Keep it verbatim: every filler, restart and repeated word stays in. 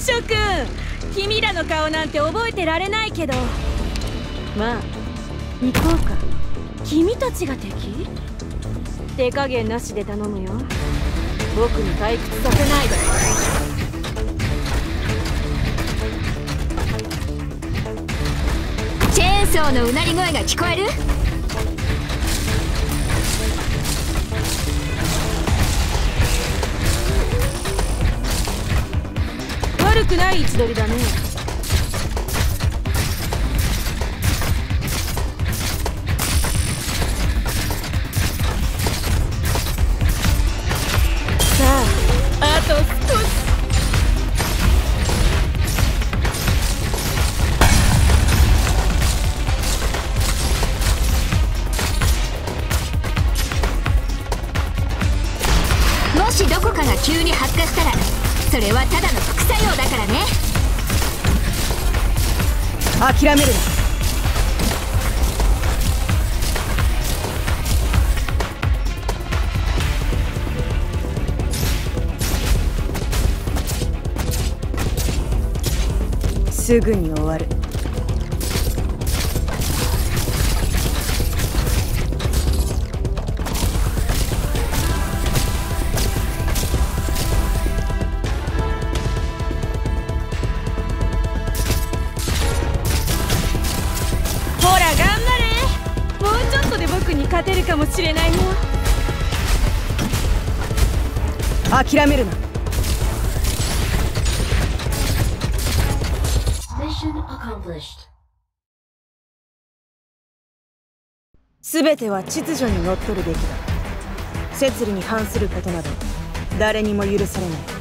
諸君、君らの顔なんて覚えてられないけど、まあ行こうか。君たちが敵？手加減なしで頼むよ。僕に退屈させないで。 チェーンソーのうなり声が聞こえる？ 悪くない位置取りだね。さあ、あと少し。 もしどこかが急に発火したら、それはただの副作用だからね。 諦めるな。すぐに終わる。勝てるかもしれないよ。諦めるな。すべては秩序にのっとるべきだ。摂理に反することなど誰にも許されない。